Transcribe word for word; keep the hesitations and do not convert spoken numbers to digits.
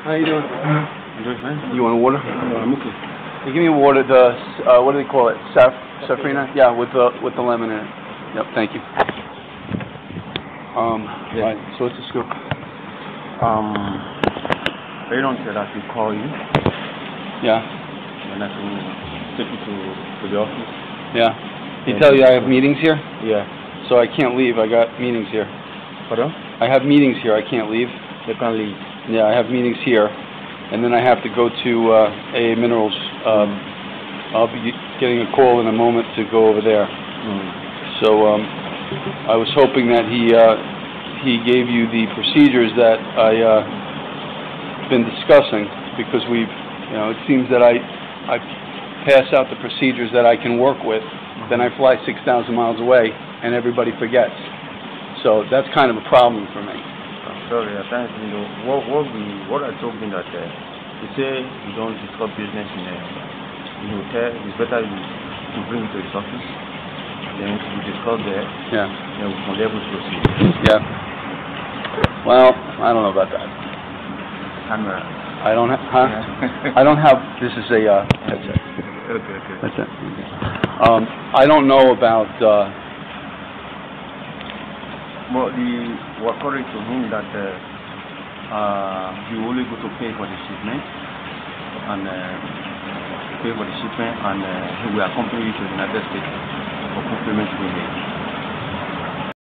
How you doing? I'm doing fine. You want water? No, I'm okay. Hey, give me water. The uh, what do they call it? Saf safrina? Yeah, with the with the lemon in it. Yep. Thank you. Um. Yeah. Right. So what's the scoop? Um. Aaron said I should call you. Yeah. And I can take you to to the office. Yeah. He tell you I have meetings here? Yeah. So I can't leave. I got meetings here. Pardon? I have meetings here. I can't leave. You can't leave. Yeah, I have meetings here, and then I have to go to uh, A A Minerals. Um, I'll be getting a call in a moment to go over there. Mm. So um, I was hoping that he uh, he gave you the procedures that I uh, been discussing, because we've, you know, it seems that I I pass out the procedures that I can work with, then I fly six thousand miles away, and everybody forgets. So that's kind of a problem for me. I'm sorry, at times, you know, what, what, we, what I told him that, uh, he say you don't discuss business in a, in a hotel. It's better you, to bring it to his office, then we discuss there, Yeah. then we can be able to proceed. Yeah. Well, I don't know about that. Camera. I don't have, huh? Yeah. I don't have, this is a, uh, headset. Okay, okay. That's it. Um, I don't know about, uh, But the, we're according to him that uh, uh, he will only go to pay for the shipment, and uh, pay for the shipment, and uh, he will accompany you to the United States for full payment to be made.